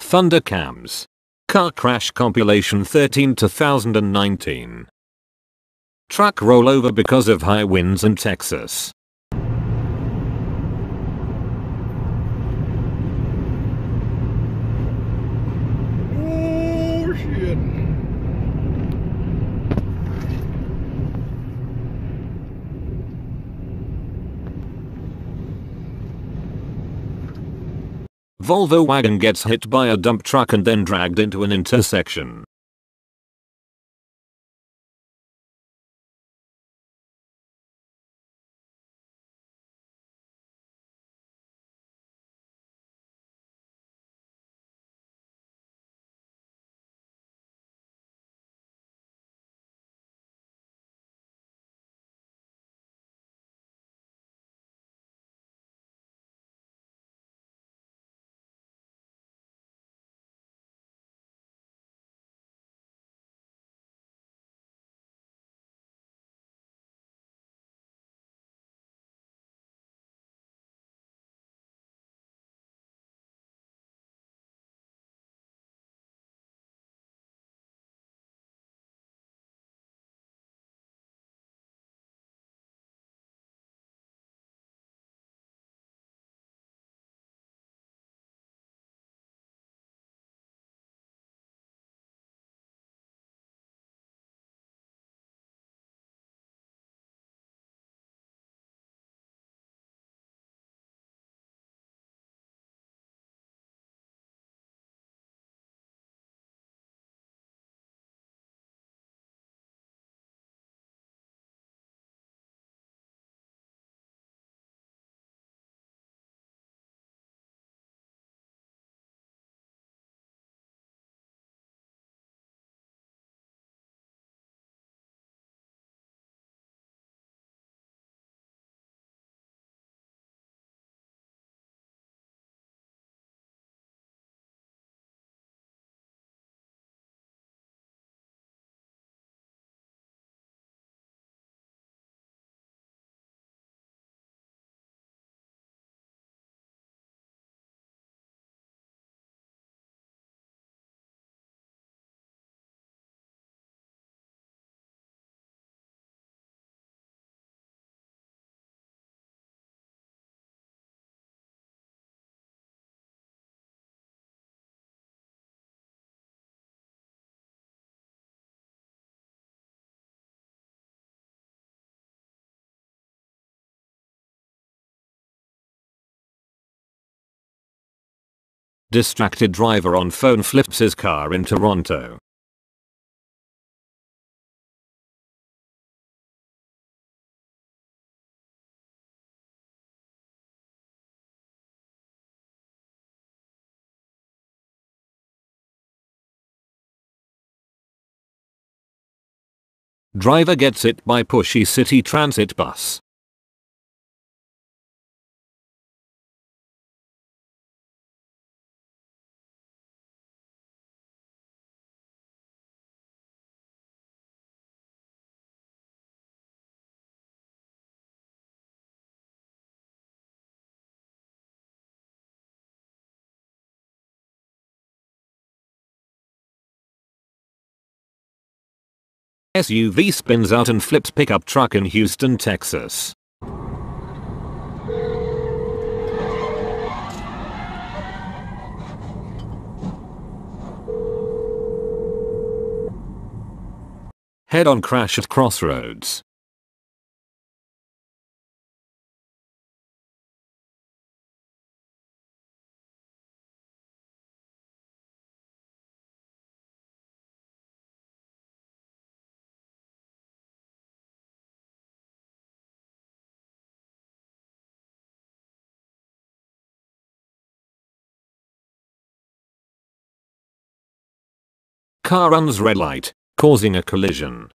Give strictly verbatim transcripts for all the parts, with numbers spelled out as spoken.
Thundercams. Car crash compilation thirteen two thousand nineteen. Truck rollover because of high winds in Texas. Oh shit. Volvo wagon gets hit by a dump truck and then dragged into an intersection. Distracted driver on phone flips his car in Toronto. Driver gets hit by pushy city transit bus. S U V spins out and flips pickup truck in Houston, Texas. Head-on crash at crossroads. Car runs red light, causing a collision.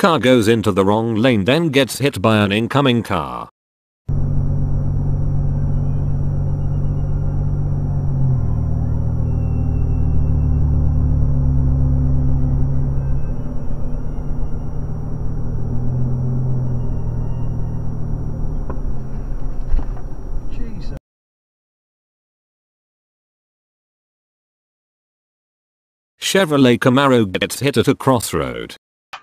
Car goes into the wrong lane, then gets hit by an incoming car. Jesus. Chevrolet Camaro gets hit at a crossroad.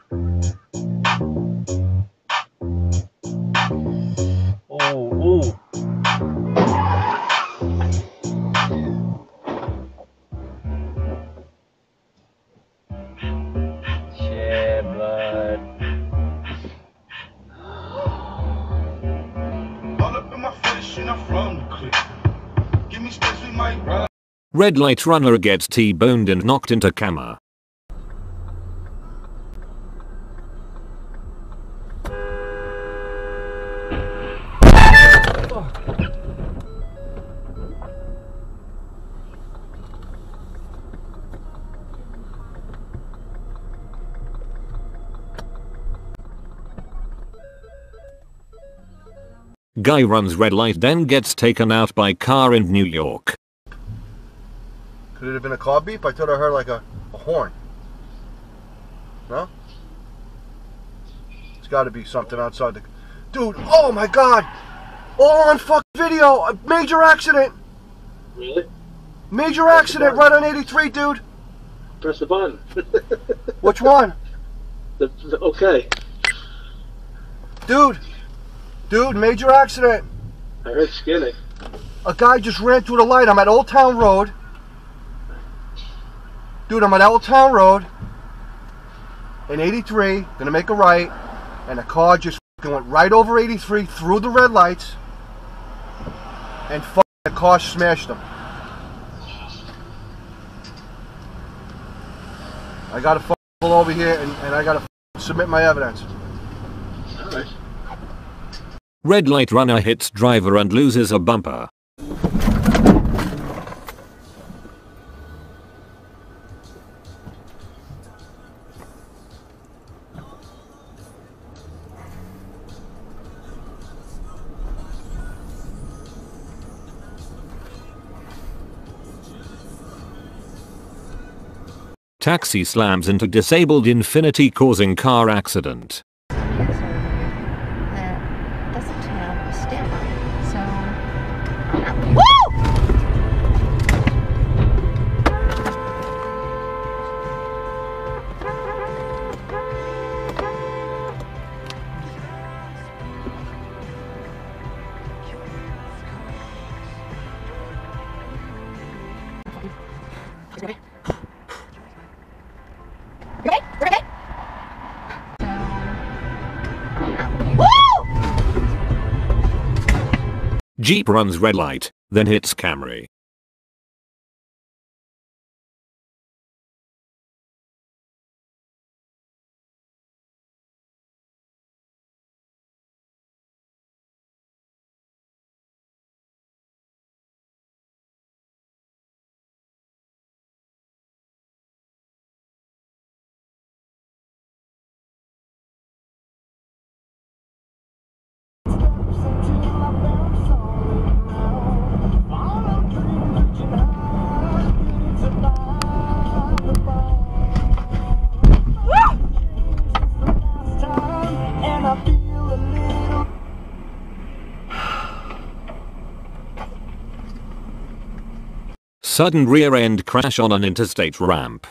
Oh, oh. Shit, bud. All up in my face and I'm from the clip. Give me space, we might ride. Red light runner gets T-boned and knocked into camera. Guy runs red light, then gets taken out by car in New York. Could it have been a car beep? I thought I heard like a, a horn. No? It's got to be something outside the... Dude, oh my god! All on fucking video! A major accident! Really? Major accident right on eighty-three, dude! Press the button. Which one? The, the, okay. Dude! Dude, major accident! I heard skinning. A guy just ran through the light. I'm at Old Town Road. Dude, I'm at Old Town Road in eighty-three, gonna make a right, and a car just fucking went right over eighty-three through the red lights, and fucking the car smashed him. I gotta fucking pull over here and, and I gotta fucking submit my evidence. Alright. Red light runner hits driver and loses a bumper. Taxi slams into disabled Infiniti, causing car accident. That doesn't have a stamp on it, so... Woo! Okay, okay. Jeep runs red light, then hits Camry. Sudden rear-end crash on an interstate ramp.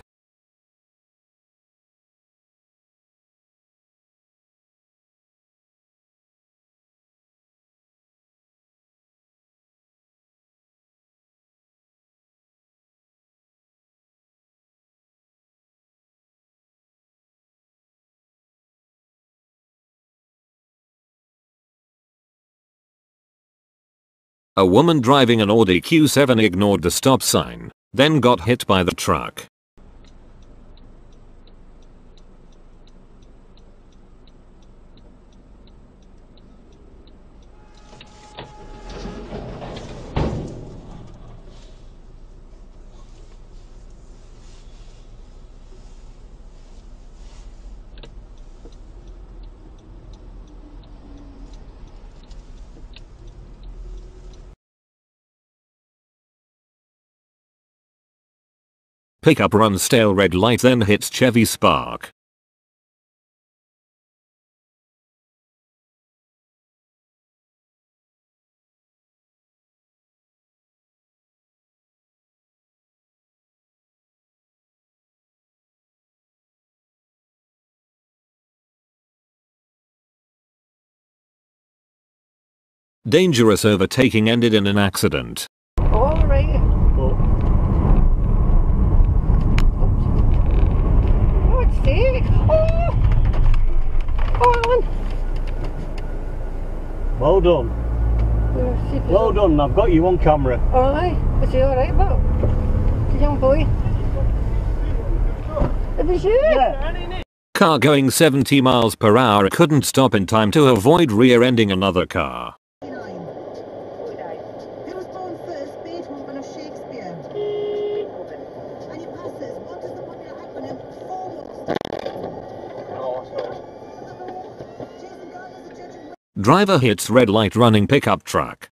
A woman driving an Audi Q seven ignored the stop sign, then got hit by the truck. Pickup runs tail red light then hits Chevy Spark. Dangerous overtaking ended in an accident. All right. Oh, Oh, it's sick. Oh! Oh, Alan. well done. Oh, shit, it's Well all- done. I've got you on camera. All right. Is he all right, Bob? It's a young boy. It was you. Yeah. Car going seventy miles per hour couldn't stop in time to avoid rear-ending another car. Who was born first, Beethoven or Shakespeare? And your passes, what is the popular acronym for? Jason Gardner's a judge of... Driver hits red light running pickup truck.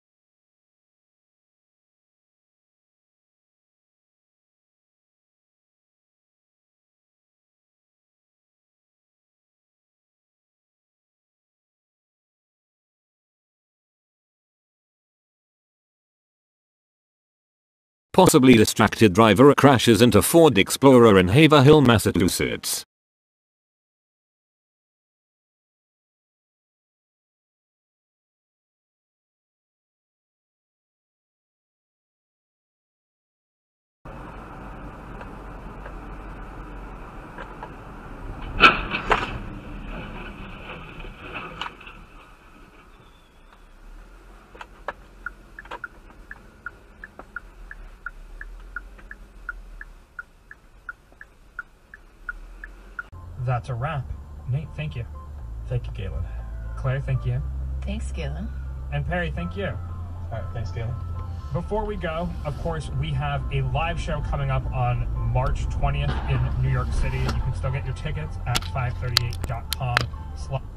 Possibly distracted driver crashes into Ford Explorer in Haverhill, Massachusetts. That's a wrap. Nate, thank you. Thank you, Galen. Claire, thank you. Thanks, Galen. And Perry, thank you. Alright, thanks, Galen. Before we go, of course, we have a live show coming up on March twentieth in New York City. You can still get your tickets at five thirty-eight dot com.